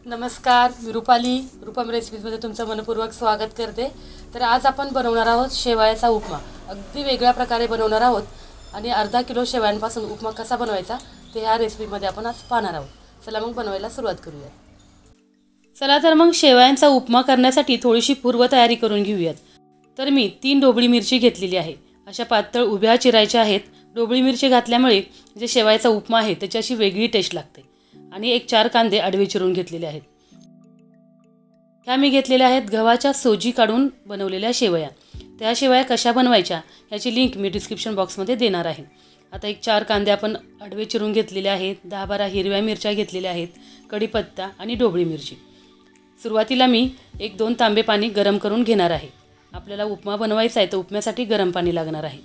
नमस्कार, मी रुपाली रूपम रेसिपीजमध्ये तुमचं मनपूर्वक स्वागत करते। तर आज आपण बनवणार आहोत शेवयाचा उपमा। अगदी वेगळ्या प्रकारे बनवणार आहोत आणि अर्धा किलो शेवयांपासून उपमा कसा बनवायचा ते ह्या रेसिपीमध्ये आपण आज पाहणार आहोत। चला मग बनवायला सुरुवात करूया। चला तर मग शेवयांचा उपमा करण्यासाठी थोडीशी पूर्वतयारी करून घेऊयात। तर मी 3 ढोबळी मिरची घेतलेली आहे। अशा पातळ उभ्या चिरायच्या आहेत। ढोबळी मिरची घातल्यामुळे जे शेवयाचा उपमा आहे त्याची अशी वेगळी टेस्ट लागते। आणि 1-4 कांदे आडवे चिरून घेतलेले आहेत। ह्या मी घेतलेल्या आहेत गव्हाच्या सोजी काढून बनवलेल्या शेवया। त्या शेवया कशा बनवायच्या याची लिंक मी डिस्क्रिप्शन बॉक्समध्ये देणार आहे। आता 1-4 कांदे आपण आडवे चिरून घेतलेले आहेत। 10-12 हिरव्या मिरच्या घेतलेल्या आहेत, कढीपत्ता आणि ढोबळी मिरची। सुरुवातीला मी 1-2 तांबे पाणी गरम करून घेणार आहे। आपल्याला उपमा बनवायचा आहे तर उपम्यासाठी गरम पाणी लागणार आहे।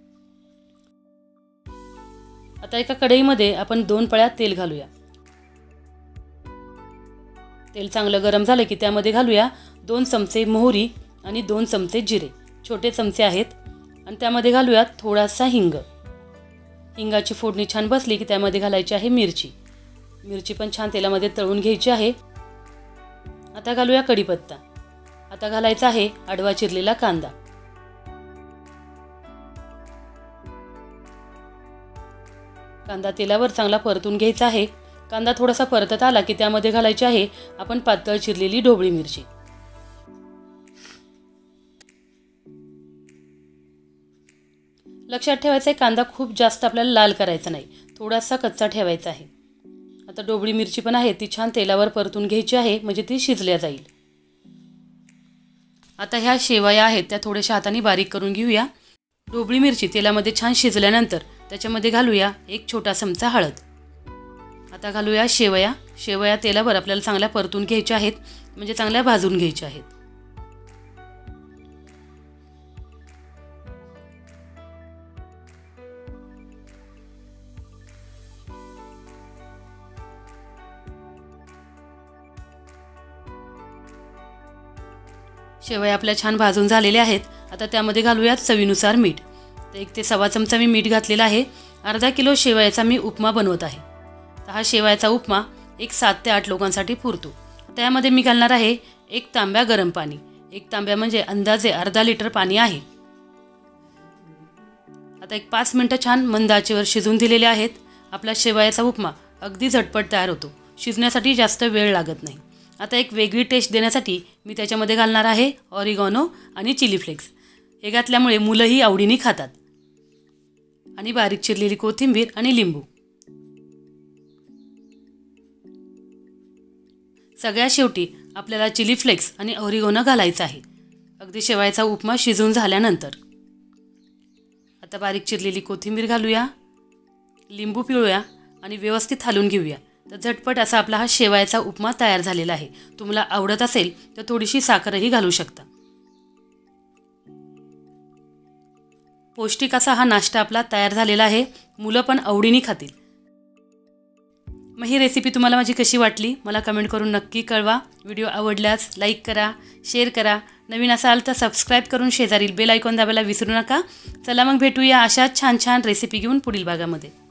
आता एका कढईमध्ये आपण 2 पळ्या तेल घालूया। तेल चांगलं गरम झालं की त्यामध्ये घालूया 2 चमचे मोहरी आणि 2 चमचे जिरे, छोटे चमचे आहेत। आणि त्यामध्ये घालूया थोडासा हिंग। हिंगाची फोडणी छान बसली की त्यामध्ये घालायची आहे मिरची। मिरची पण छान तेलामध्ये तळून घ्यायची आहे। आता घालूया कढीपत्ता। आता घालायचा आहे आडवा चिरलेला कांदा। कांदा तेलावर चांगला परतून घ्यायचा आहे। कांदा थोडासा परतत आला की त्यामध्ये घालायची आहे आपण पातळ चिरलेली ढोबळी मिरची। लक्षात ठेवायचं आहे कांदा खूप जास्त आपल्याला लाल करायचा नाही, थोडासा कच्चा ठेवायचा आहे। आता ढोबळी मिरची पण आहे ती छान तेलावर परतून घ्यायची आहे म्हणजे ती शिजल्या जाईल। आता ह्या शेवया आहेत त्या थोड्याशा हाताने बारीक करून घेऊया। ढोबळी मिरची तेलामध्ये छान शिजल्यानंतर त्याच्यामध्ये घालूया 1 छोटा चमचा हळद। आता घालूया शेवया। शेवया तेलावर आपल्याला चांगल्या परतून घ्यायच्या आहेत म्हणजे चांगल्या भाजून घ्यायच्या आहेत। शेवया आपल्या छान भाजून झालेल्या आहेत। आता त्यामध्ये घालूया चवीनुसार मीठ। तर 1 ते 1.25 चमचा मी मीठ घातलेला आहे। अर्धा किलो शेवयाचा मी उपमा बनवत आहे। हा शेवयाचा उपमा 7 ते 8 लोकांसाठी पुरतो। त्यामध्ये मी घालणार आहे 1 तांब्या गरम पाणी। 1 तांब्या म्हणजे अंदाजे अर्धा लिटर पाणी आहे। आता 5 मिनिटं छान मंद आचेवर शिजून दिलेले आहेत। आपला शेवयाचा उपमा अगदी झटपट तयार होतो, शिजण्यासाठी जास्त वेळ लागत नाही। आता एक वेगळी टेस्ट देण्यासाठी मी त्याच्यामध्ये घालणार आहे ऑरिगॅनो आणि चिली फ्लेक्स। हे घातल्यामुळे मुलंही आवडीने खातात। आणि बारीक चिरलेली कोथिंबीर आणि लिंबू। सगळ्या शेवटी आपल्याला चिली फ्लेक्स आणि ऑरिगॅनो घालायचं आहे अगदी शेवयाचा उपमा शिजून झाल्यानंतर। आता बारीक चिरलेली कोथिंबीर घालूया, लिंबू पिळूया आणि व्यवस्थित हलवून घेऊया। तर झटपट असा आपला हा शेवयाचा उपमा तयार झालेला आहे। तुम्हाला आवडत असेल तर थोडीशी साखरही घालू शकता। पौष्टिक असा हा नाश्ता आपला तयार झालेला आहे, मुलं पण आवडीने खातील। मग ही रेसिपी तुम्हाला माझी कशी वाटली मला कमेंट करून नक्की कळवा। व्हिडिओ आवडल्यास लाईक करा, शेअर करा। नवीन असाल तर सबस्क्राईब करून शेजारील बेल आयकॉन दाबायला विसरू नका। चला मग भेटूया अशाच छान छान रेसिपी घेऊन पुढील भागामध्ये।